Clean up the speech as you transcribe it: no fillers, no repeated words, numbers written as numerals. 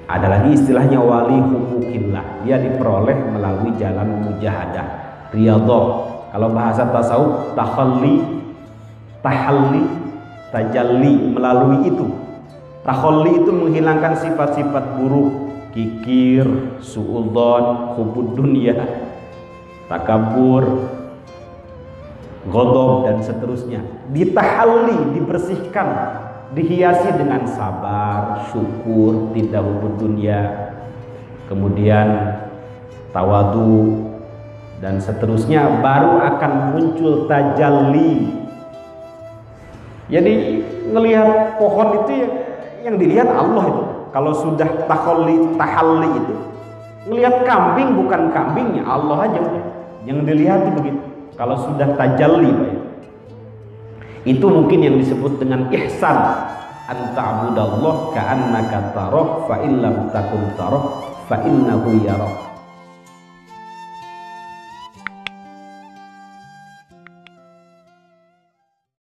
Ada lagi istilahnya wali hukukillah, dia diperoleh melalui jalan mujahadah, riyadhah. Kalau bahasa tasawuf takhalli, tahalli, tajalli, melalui itu. Takhalli itu menghilangkan sifat-sifat buruk, kikir, suudzon, hubud dunia, takabur, ghadab dan seterusnya. Ditahalli, dibersihkan, dihiasi dengan sabar, syukur, tidak hubud dunia, kemudian tawadu dan seterusnya, baru akan muncul tajalli. Jadi ngelihat pohon itu yang dilihat Allah itu. Kalau sudah tahalli itu, ngelihat kambing bukan kambingnya, Allah aja yang dilihat itu begitu. Kalau sudah tajalli, itu mungkin yang disebut dengan ihsan, anta'budallah ka'annaka tarah fa in lam takun tarah fa innahu yarah.